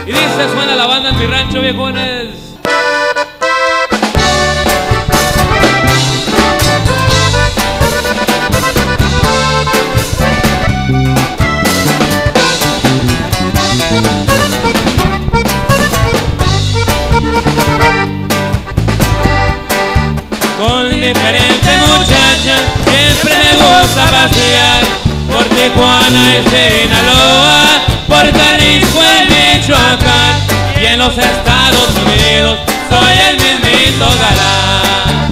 Y dice, suena la banda en mi rancho, viejones. Con diferentes muchachas siempre me gusta pasear por Tijuana y Sinaloa, por Jalisco y Michoacán, y en los Estados Unidos soy el mismito galán.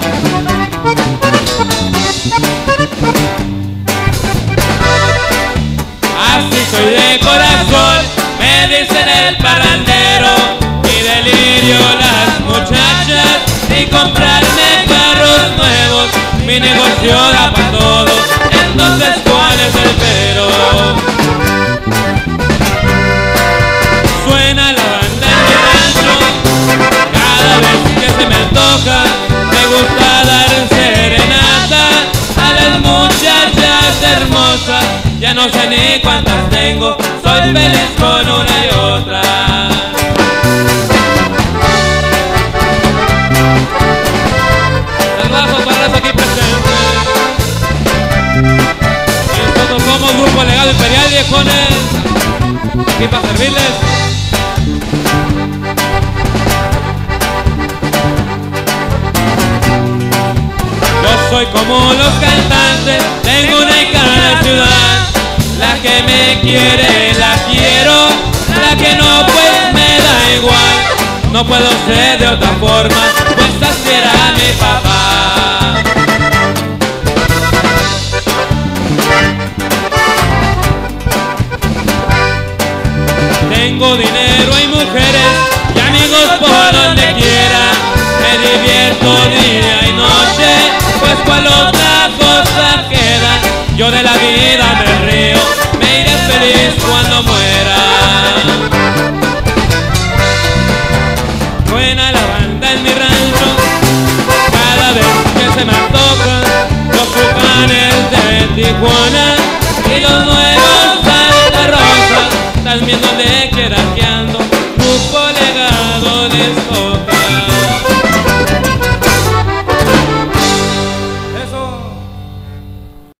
Así soy de corazón, me dicen el parrandero, y delirio las muchachas, y comprarme carros nuevos, mi negocio da para todo, entonces ¿cuál es el pero? Suena la banda en mi rancho, cada vez que se me antoja, me gusta dar serenata a las muchachas hermosas, ya no sé ni cuántas tengo, soy feliz con una y otra. Aquí presentes. Nosotros somos Grupo Legado Imperial, viejones. Aquí para servirles. Yo soy como los cantantes, tengo una en cada ciudad. La que me quiere la quiero, la que no pues me da igual. No puedo ser de otra forma, pues así era mi papá. Tengo dinero y mujeres y amigos por donde quiera. Me divierto día y noche, pues cual otra cosa queda. Yo de la vida me río, me iré feliz cuando muera. Suena la banda en mi rancho, cada vez que se me antoja, los tucanes de Tijuana y los nuevos Santa Rosa, también donde quiera que ando, Grupo Legado de Escobar.